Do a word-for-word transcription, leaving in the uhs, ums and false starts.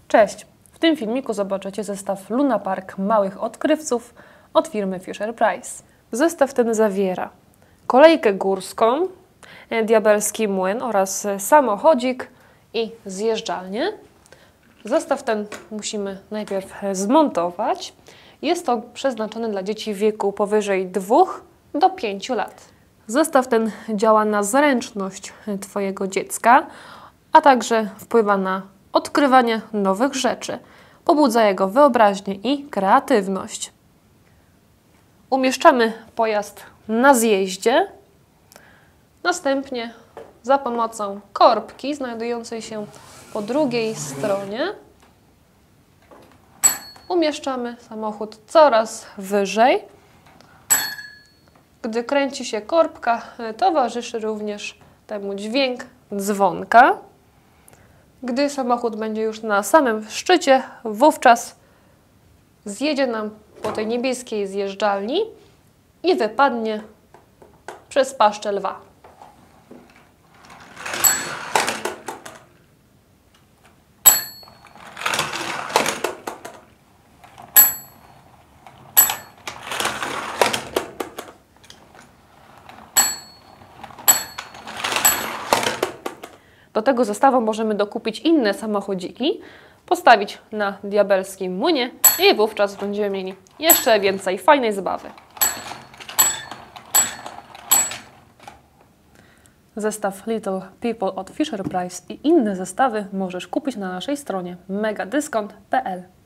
Cześć! W tym filmiku zobaczycie zestaw Luna Park małych odkrywców od firmy Fisher-Price. Zestaw ten zawiera kolejkę górską, diabelski młyn oraz samochodzik i zjeżdżalnię. Zestaw ten musimy najpierw zmontować. Jest to przeznaczony dla dzieci w wieku powyżej dwóch do pięciu lat. Zestaw ten działa na zręczność Twojego dziecka, a także wpływa na odkrywanie nowych rzeczy, pobudza jego wyobraźnię i kreatywność. Umieszczamy pojazd na zjeździe, następnie za pomocą korbki znajdującej się po drugiej stronie umieszczamy samochód coraz wyżej. Gdy kręci się korbka, towarzyszy również temu dźwięk dzwonka. Gdy samochód będzie już na samym szczycie, wówczas zjedzie nam po tej niebieskiej zjeżdżalni i wypadnie przez paszczę lwa. Do tego zestawu możemy dokupić inne samochodziki, postawić na diabelskim młynie i wówczas będziemy mieli jeszcze więcej fajnej zabawy. Zestaw Little People od Fisher-Price i inne zestawy możesz kupić na naszej stronie mega dyskont kropka p l.